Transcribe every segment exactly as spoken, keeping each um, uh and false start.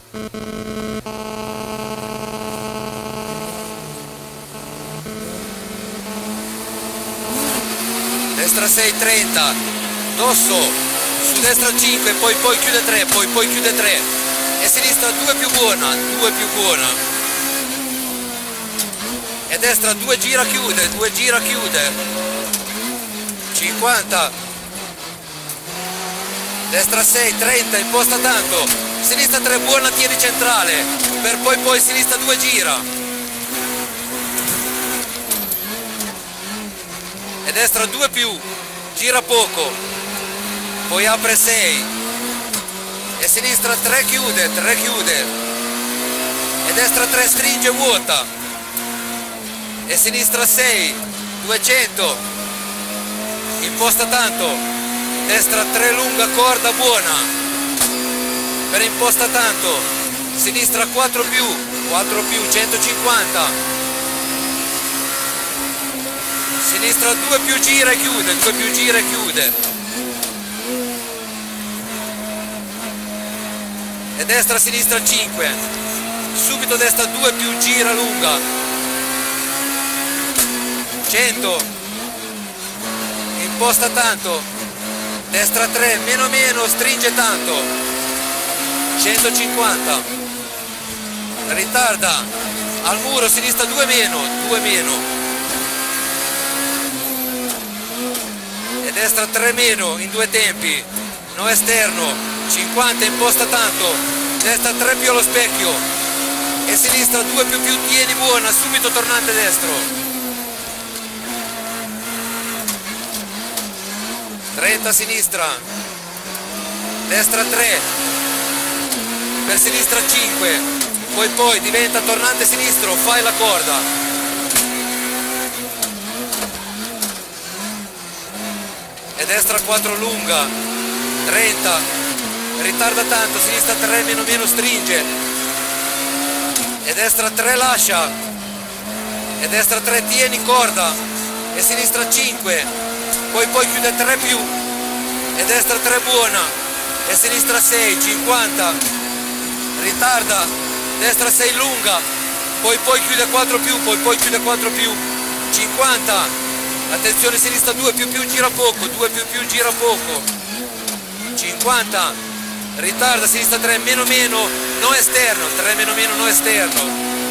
Destra sei, trenta, dosso, su destra cinque, poi poi chiude tre, poi poi chiude tre, e sinistra due più buona, due più buona, e destra due gira chiude, due gira chiude, cinquanta, destra sei, trenta, imposta tanto, sinistra tre buona, tieni centrale, per poi poi sinistra due gira, e destra due più, gira poco, poi apre sei, e sinistra tre chiude, tre chiude, e destra tre stringe vuota, e sinistra sei, duecento, imposta tanto, destra tre lunga corda buona, per imposta tanto, sinistra quattro più, quattro più, centocinquanta, sinistra due più gira e chiude, due più gira e chiude, e destra sinistra cinque, subito destra due più gira lunga, cento, imposta tanto, destra tre meno meno stringe tanto, centocinquanta, ritarda al muro, sinistra due meno, due meno, e destra tre meno in due tempi, no esterno, cinquanta, imposta tanto, destra tre più allo specchio, e sinistra due più più tieni buona, subito tornante destro, trenta sinistra, destra tre, per sinistra cinque, poi poi diventa tornante sinistro, fai la corda, e destra quattro lunga, trenta, ritarda tanto, sinistra tre meno meno stringe, e destra tre lascia, e destra tre tieni corda, e sinistra cinque, poi poi chiude tre più, e destra tre buona, e sinistra sei, cinquanta, ritarda, destra sei lunga, poi poi chiude quattro più, poi poi chiude quattro più, cinquanta, attenzione sinistra due più più gira poco, due più più gira poco, cinquanta, ritarda sinistra tre meno meno no esterno, tre meno meno no esterno,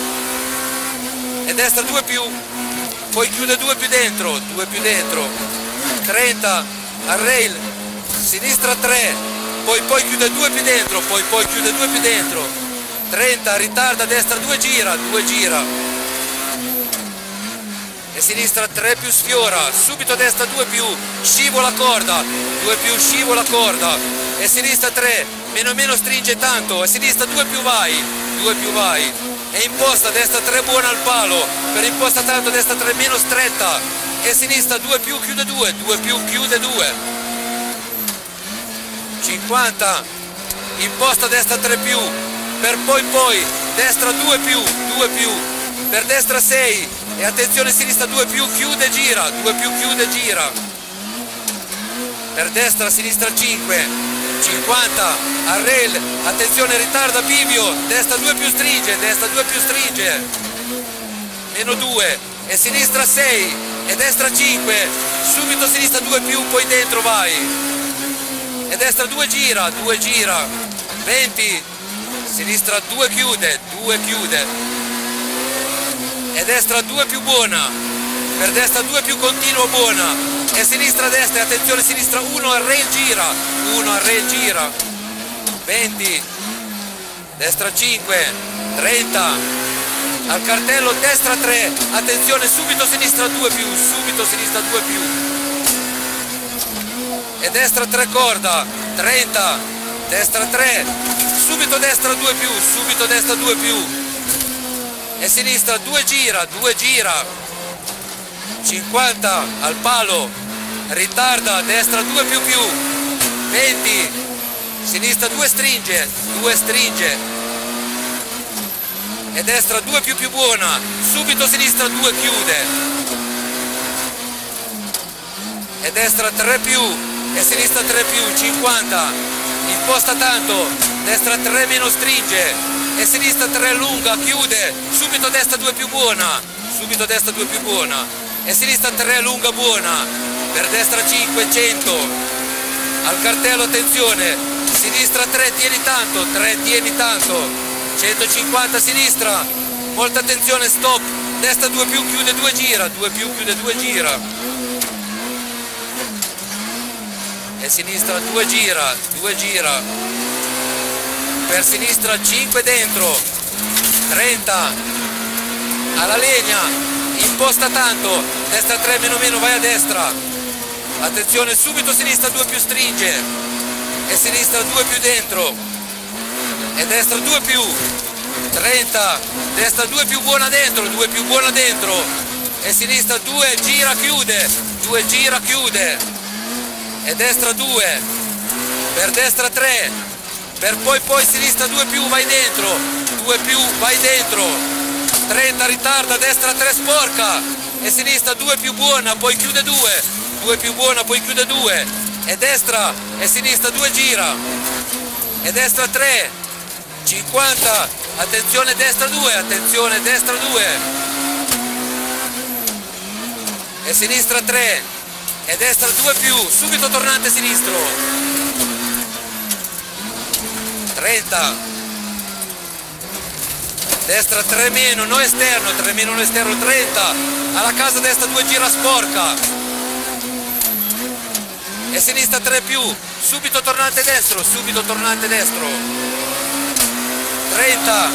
e destra due più, poi chiude due più dentro, due più dentro, trenta, al rail, sinistra tre, poi poi chiude due più dentro, poi poi chiude due più dentro, trenta, ritarda, destra due gira, due gira, e sinistra tre più sfiora, subito destra due più, scivola corda, due più scivola corda, e sinistra tre, meno meno stringe tanto, e sinistra due più vai, due più vai, e imposta destra tre buona al palo, per imposta tanto destra tre meno stretta, e sinistra due più chiude due, due più chiude due, cinquanta, imposta destra tre più, per poi poi, destra due più, due più, per destra sei, e attenzione sinistra due più chiude gira, due più chiude gira, per destra sinistra cinque, cinquanta, al rail, attenzione ritarda bivio, destra due più stringe, destra due più stringe, meno due, e sinistra sei, e destra cinque, subito sinistra due più, poi dentro vai, e destra due gira, due gira, venti, sinistra due chiude, due chiude, e destra due più buona, per destra due più continua buona, e sinistra destra, attenzione sinistra uno al rail gira, uno al rail gira, venti, destra cinque, trenta, al cartello destra tre, attenzione subito sinistra due più, subito sinistra due più, e destra tre corda, trenta, destra tre, subito destra due più, subito destra due più, e sinistra due gira, due gira, cinquanta al palo, ritarda, destra due più più, venti, sinistra due stringe, due stringe, e destra due più più buona, subito sinistra due chiude, e destra tre più, e sinistra tre più, cinquanta, imposta tanto, destra tre meno stringe, e sinistra tre lunga, chiude, subito destra due più buona, subito destra due più buona, e sinistra tre lunga buona, per destra cinque, cento, al cartello attenzione, sinistra tre tieni tanto, tre tieni tanto, centocinquanta sinistra, molta attenzione, stop, destra due più, chiude due gira, due più, chiude due gira, e sinistra due gira, due gira, per sinistra cinque dentro, trenta, alla legna, imposta tanto, destra tre meno meno, vai a destra, attenzione subito sinistra due più stringe, e sinistra due più dentro, e destra due più, trenta, destra due più buona dentro, due più buona dentro, e sinistra due, gira, chiude, due gira, chiude, e destra due, per destra tre, per poi poi sinistra due più, vai dentro, due più, vai dentro, trenta, ritarda, destra tre sporca, e sinistra due più buona, poi chiude due, due più buona, poi chiude due, e destra e sinistra due gira, e destra tre, cinquanta, attenzione destra due, attenzione destra due, e sinistra tre, e destra due più, subito tornante sinistro, trenta, destra tre meno, no esterno, tre meno no esterno, trenta, alla casa destra due gira sporca, e sinistra tre più, subito tornante destro, subito tornante destro, trenta,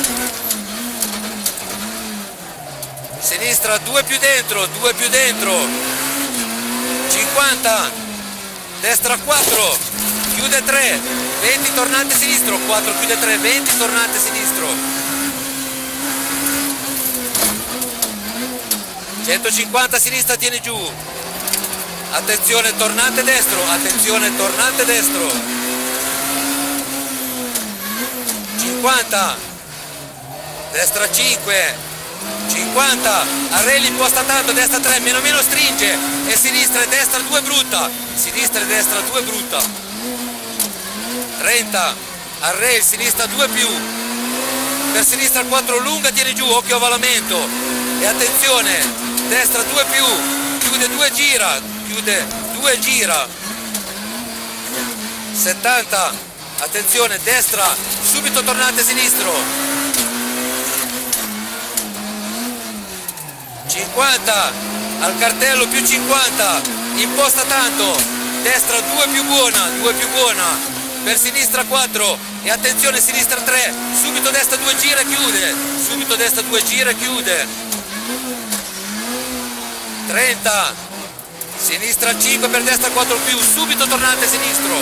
sinistra due più dentro, due più dentro, cinquanta, destra quattro, chiude tre, venti tornante sinistro, quattro chiude tre, venti tornante sinistro, centocinquanta sinistra tiene giù, attenzione tornante destro, attenzione tornante destro, cinquanta, destra cinque, cinquanta, arrelli imposta tanto, destra tre, meno meno stringe, e sinistra e destra due brutta, sinistra e destra due brutta, trenta, arrelli, sinistra due più, per sinistra quattro lunga, tiene giù, occhio avvalamento, e attenzione, destra due più, chiude due gira, chiude due gira, settanta, attenzione, destra, subito tornante sinistro, cinquanta, al cartello più cinquanta, imposta tanto, destra due più buona, due più buona, per sinistra quattro, e attenzione sinistra tre, subito destra due gira e chiude, subito destra due gira e chiude, trenta, sinistra cinque per destra quattro più, subito tornante sinistro,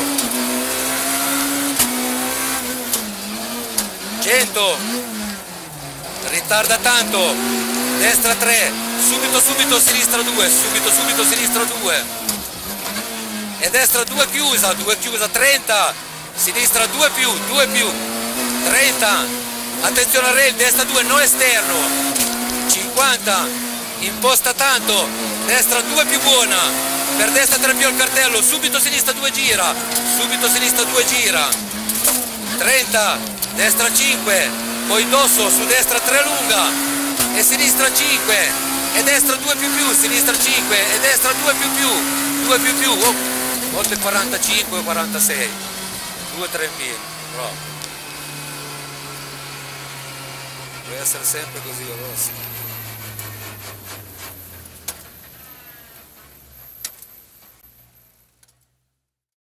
cento, ritarda tanto, destra tre, subito subito sinistra due, subito subito sinistra due, e destra due chiusa, due chiusa, trenta, sinistra due più, due più, trenta, attenzione a rail, destra due, no esterno, cinquanta, imposta tanto, destra due più buona, per destra tre più al cartello, subito sinistra due gira, subito sinistra due gira, trenta, destra cinque, poi dosso, su destra tre lunga, e sinistra cinque, e destra due più più, sinistra cinque, e destra due più più, due più più, oh, volte quarantacinque o quarantasei, due tre mille, bravo. Deve essere sempre così veloce.